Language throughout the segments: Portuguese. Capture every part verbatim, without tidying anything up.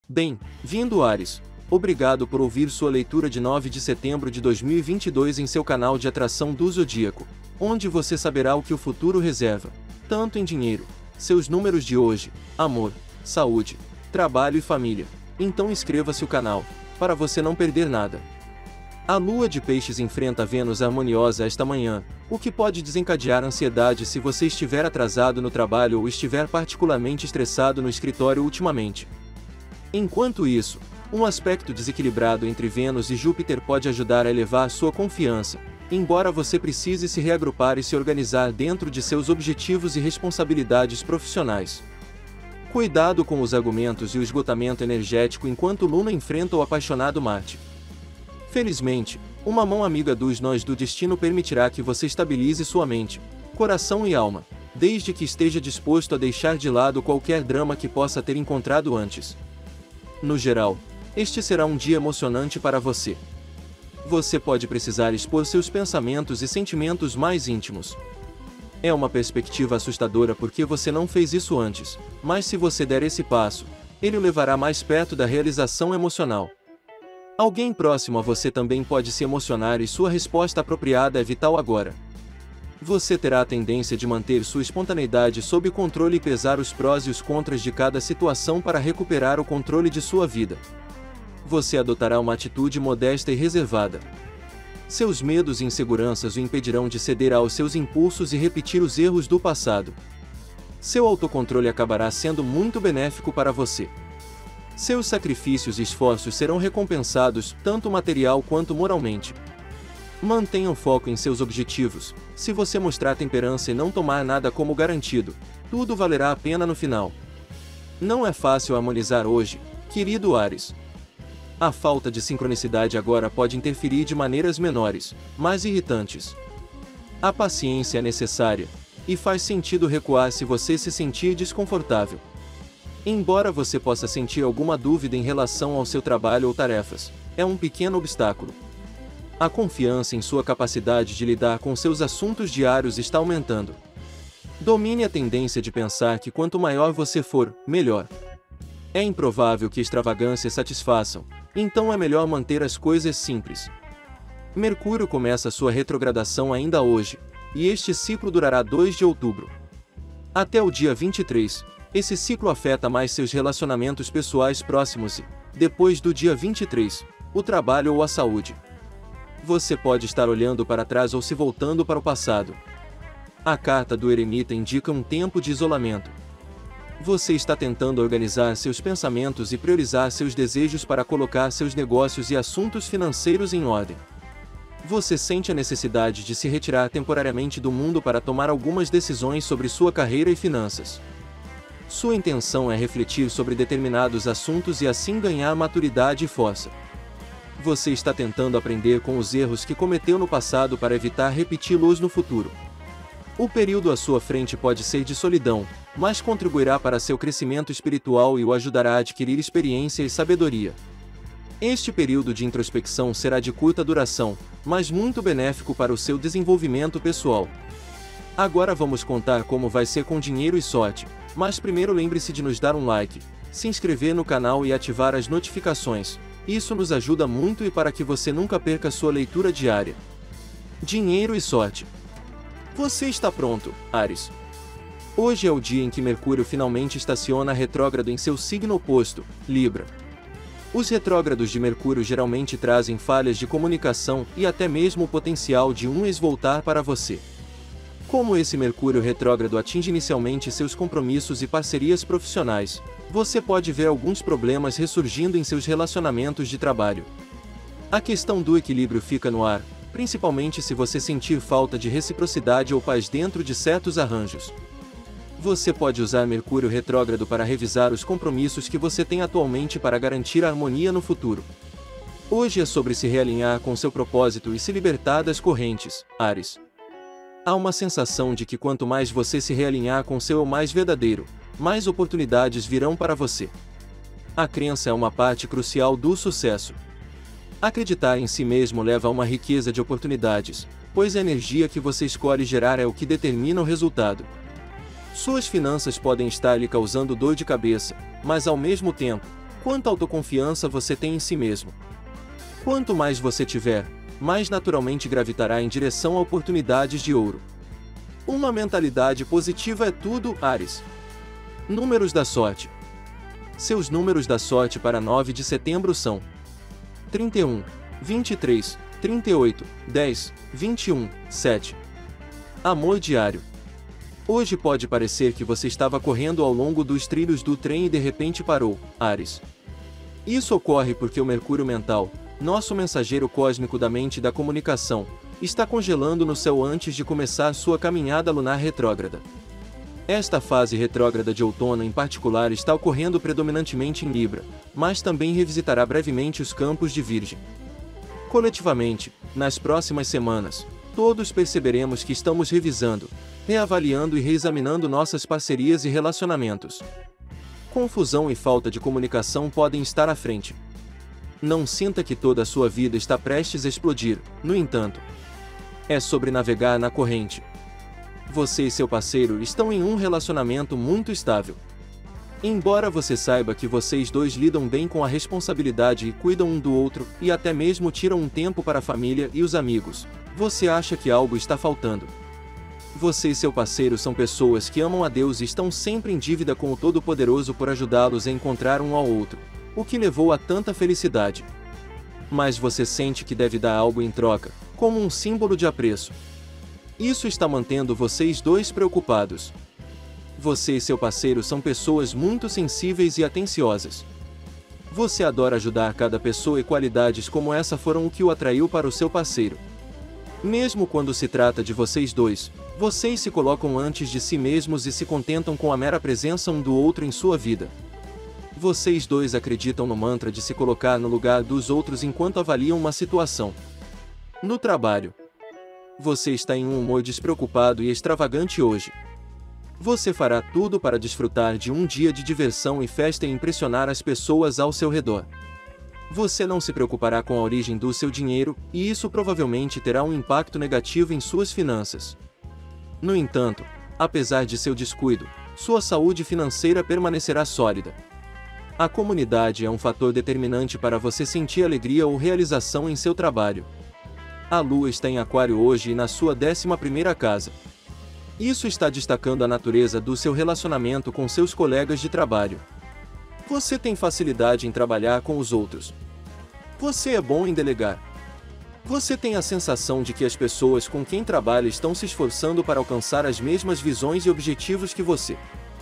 Bem-vindo, Áries. Obrigado por ouvir sua leitura de nove de setembro de dois mil e vinte e dois em seu canal de atração do Zodíaco, onde você saberá o que o futuro reserva, tanto em dinheiro, seus números de hoje, amor, saúde, trabalho e família. Então inscreva-se no canal, para você não perder nada. A lua de peixes enfrenta Vênus harmoniosa esta manhã, o que pode desencadear ansiedade se você estiver atrasado no trabalho ou estiver particularmente estressado no escritório ultimamente. Enquanto isso, um aspecto desequilibrado entre Vênus e Júpiter pode ajudar a elevar sua confiança, embora você precise se reagrupar e se organizar dentro de seus objetivos e responsabilidades profissionais. Cuidado com os argumentos e o esgotamento energético enquanto Luna enfrenta o apaixonado Marte. Felizmente, uma mão amiga dos nós do destino permitirá que você estabilize sua mente, coração e alma, desde que esteja disposto a deixar de lado qualquer drama que possa ter encontrado antes. No geral, este será um dia emocionante para você. Você pode precisar expor seus pensamentos e sentimentos mais íntimos. É uma perspectiva assustadora porque você não fez isso antes, mas se você der esse passo, ele o levará mais perto da realização emocional. Alguém próximo a você também pode se emocionar e sua resposta apropriada é vital agora. Você terá a tendência de manter sua espontaneidade sob controle e pesar os prós e os contras de cada situação para recuperar o controle de sua vida. Você adotará uma atitude modesta e reservada. Seus medos e inseguranças o impedirão de ceder aos seus impulsos e repetir os erros do passado. Seu autocontrole acabará sendo muito benéfico para você. Seus sacrifícios e esforços serão recompensados, tanto material quanto moralmente. Mantenha o foco em seus objetivos. Se você mostrar temperança e não tomar nada como garantido, tudo valerá a pena no final. Não é fácil harmonizar hoje, querido Áries. A falta de sincronicidade agora pode interferir de maneiras menores, mas irritantes. A paciência é necessária, e faz sentido recuar se você se sentir desconfortável. Embora você possa sentir alguma dúvida em relação ao seu trabalho ou tarefas, é um pequeno obstáculo. A confiança em sua capacidade de lidar com seus assuntos diários está aumentando. Domine a tendência de pensar que quanto maior você for, melhor. É improvável que extravagâncias satisfaçam, então é melhor manter as coisas simples. Mercúrio começa sua retrogradação ainda hoje, e este ciclo durará dois de outubro. Até o dia vinte e três, esse ciclo afeta mais seus relacionamentos pessoais próximos e, depois do dia vinte e três, o trabalho ou a saúde. Você pode estar olhando para trás ou se voltando para o passado. A carta do eremita indica um tempo de isolamento. Você está tentando organizar seus pensamentos e priorizar seus desejos para colocar seus negócios e assuntos financeiros em ordem. Você sente a necessidade de se retirar temporariamente do mundo para tomar algumas decisões sobre sua carreira e finanças. Sua intenção é refletir sobre determinados assuntos e assim ganhar maturidade e força. Você está tentando aprender com os erros que cometeu no passado para evitar repeti-los no futuro. O período à sua frente pode ser de solidão, mas contribuirá para seu crescimento espiritual e o ajudará a adquirir experiência e sabedoria. Este período de introspecção será de curta duração, mas muito benéfico para o seu desenvolvimento pessoal. Agora vamos contar como vai ser com dinheiro e sorte, mas primeiro lembre-se de nos dar um like, se inscrever no canal e ativar as notificações. Isso nos ajuda muito e para que você nunca perca sua leitura diária. Dinheiro e sorte. Você está pronto, Áries? Hoje é o dia em que Mercúrio finalmente estaciona retrógrado em seu signo oposto, Libra. Os retrógrados de Mercúrio geralmente trazem falhas de comunicação e até mesmo o potencial de um ex voltar para você. Como esse Mercúrio retrógrado atinge inicialmente seus compromissos e parcerias profissionais, você pode ver alguns problemas ressurgindo em seus relacionamentos de trabalho. A questão do equilíbrio fica no ar, principalmente se você sentir falta de reciprocidade ou paz dentro de certos arranjos. Você pode usar Mercúrio retrógrado para revisar os compromissos que você tem atualmente para garantir a harmonia no futuro. Hoje é sobre se realinhar com seu propósito e se libertar das correntes, Áries. Há uma sensação de que quanto mais você se realinhar com seu eu mais verdadeiro, mais oportunidades virão para você. A crença é uma parte crucial do sucesso. Acreditar em si mesmo leva a uma riqueza de oportunidades, pois a energia que você escolhe gerar é o que determina o resultado. Suas finanças podem estar lhe causando dor de cabeça, mas ao mesmo tempo, Quanta autoconfiança você tem em si mesmo. Quanto mais você tiver, mais naturalmente gravitará em direção a oportunidades de ouro. Uma mentalidade positiva é tudo, Áries. Números da sorte. Seus números da sorte para nove de setembro são trinta e um, vinte e três, trinta e oito, dez, vinte e um, sete. Amor diário. Hoje pode parecer que você estava correndo ao longo dos trilhos do trem e de repente parou, Áries. Isso ocorre porque o Mercúrio mental, nosso mensageiro cósmico da mente e da comunicação, está congelando no céu antes de começar sua caminhada lunar retrógrada. Esta fase retrógrada de outono em particular está ocorrendo predominantemente em Libra, mas também revisitará brevemente os campos de Virgem. Coletivamente, nas próximas semanas, todos perceberemos que estamos revisando, reavaliando e reexaminando nossas parcerias e relacionamentos. Confusão e falta de comunicação podem estar à frente. Não sinta que toda a sua vida está prestes a explodir, no entanto. É sobre navegar na corrente. Você e seu parceiro estão em um relacionamento muito estável. Embora você saiba que vocês dois lidam bem com a responsabilidade e cuidam um do outro, e até mesmo tiram um tempo para a família e os amigos, você acha que algo está faltando. Você e seu parceiro são pessoas que amam a Deus e estão sempre em dívida com o Todo-Poderoso por ajudá-los a encontrar um ao outro, o que levou a tanta felicidade. Mas você sente que deve dar algo em troca, como um símbolo de apreço. Isso está mantendo vocês dois preocupados. Você e seu parceiro são pessoas muito sensíveis e atenciosas. Você adora ajudar cada pessoa e qualidades como essa foram o que o atraiu para o seu parceiro. Mesmo quando se trata de vocês dois, vocês se colocam antes de si mesmos e se contentam com a mera presença um do outro em sua vida. Vocês dois acreditam no mantra de se colocar no lugar dos outros enquanto avaliam uma situação. No trabalho, você está em um humor despreocupado e extravagante hoje. Você fará tudo para desfrutar de um dia de diversão e festa e impressionar as pessoas ao seu redor. Você não se preocupará com a origem do seu dinheiro, e isso provavelmente terá um impacto negativo em suas finanças. No entanto, apesar de seu descuido, sua saúde financeira permanecerá sólida. A comunidade é um fator determinante para você sentir alegria ou realização em seu trabalho. A Lua está em Aquário hoje e na sua décima primeira casa. Isso está destacando a natureza do seu relacionamento com seus colegas de trabalho. Você tem facilidade em trabalhar com os outros. Você é bom em delegar. Você tem a sensação de que as pessoas com quem trabalha estão se esforçando para alcançar as mesmas visões e objetivos que você.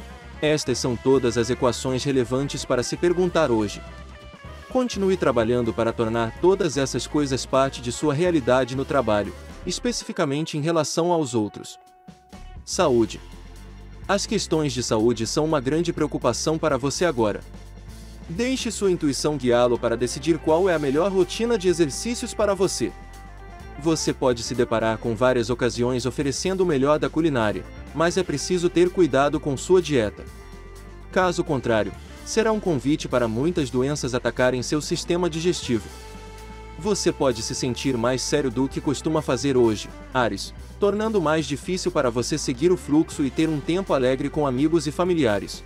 Estas são todas as equações relevantes para se perguntar hoje. Continue trabalhando para tornar todas essas coisas parte de sua realidade no trabalho, especificamente em relação aos outros. Saúde. As questões de saúde são uma grande preocupação para você agora. Deixe sua intuição guiá-lo para decidir qual é a melhor rotina de exercícios para você. Você pode se deparar com várias ocasiões oferecendo o melhor da culinária, mas é preciso ter cuidado com sua dieta. Caso contrário, será um convite para muitas doenças atacarem seu sistema digestivo. Você pode se sentir mais sério do que costuma fazer hoje, Áries, tornando mais difícil para você seguir o fluxo e ter um tempo alegre com amigos e familiares.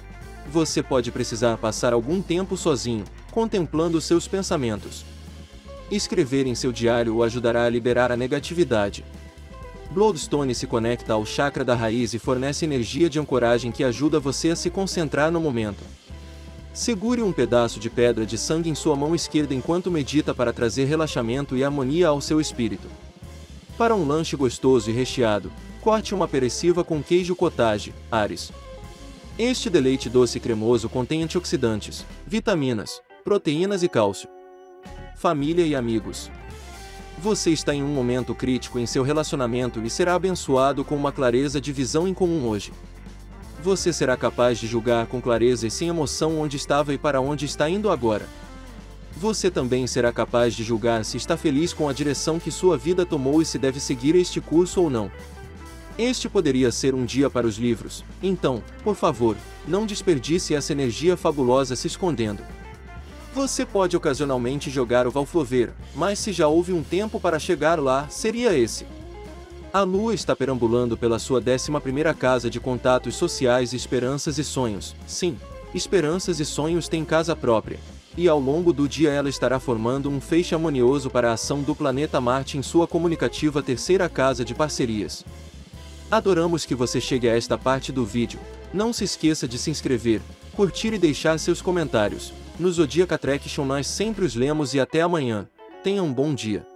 Você pode precisar passar algum tempo sozinho, contemplando seus pensamentos. Escrever em seu diário o ajudará a liberar a negatividade. Bloodstone se conecta ao chakra da raiz e fornece energia de ancoragem que ajuda você a se concentrar no momento. Segure um pedaço de pedra de sangue em sua mão esquerda enquanto medita para trazer relaxamento e harmonia ao seu espírito. Para um lanche gostoso e recheado, corte uma apericiva com queijo cottage, Áries. Este deleite doce e cremoso contém antioxidantes, vitaminas, proteínas e cálcio. Família e amigos. Você está em um momento crítico em seu relacionamento e será abençoado com uma clareza de visão em comum hoje. Você será capaz de julgar com clareza e sem emoção onde estava e para onde está indo agora. Você também será capaz de julgar se está feliz com a direção que sua vida tomou e se deve seguir este curso ou não. Este poderia ser um dia para os livros, então, por favor, não desperdice essa energia fabulosa se escondendo. Você pode ocasionalmente jogar o Valflover, mas se já houve um tempo para chegar lá, seria esse. A Lua está perambulando pela sua décima primeira casa de contatos sociais, esperanças e sonhos. Sim, esperanças e sonhos têm casa própria, e ao longo do dia ela estará formando um feixe harmonioso para a ação do planeta Marte em sua comunicativa terceira casa de parcerias. Adoramos que você chegue a esta parte do vídeo. Não se esqueça de se inscrever, curtir e deixar seus comentários. No Zodiac Attraction nós sempre os lemos e até amanhã. Tenha um bom dia.